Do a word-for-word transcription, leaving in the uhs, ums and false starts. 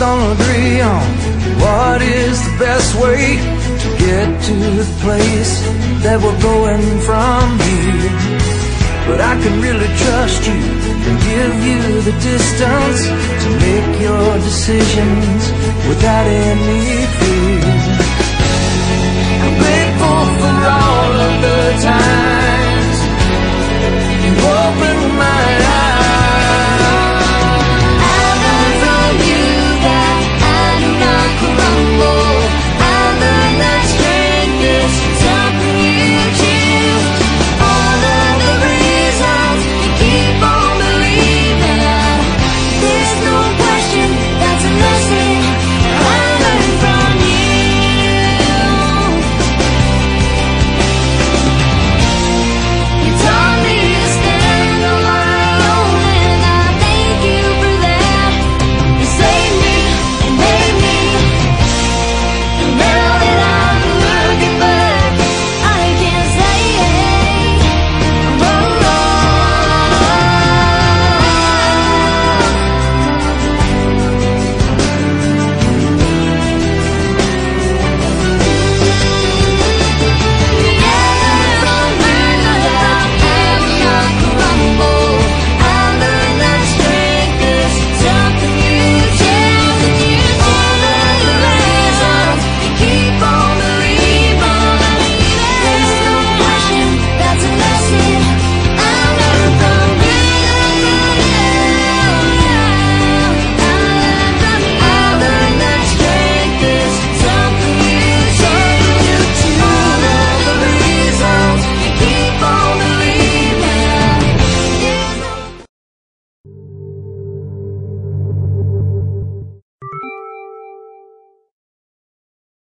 don't agree on what is the best way to get to the place that we're going from here. But I can really trust you and give you the distance to make your decisions without any fear. I'm grateful for all of the time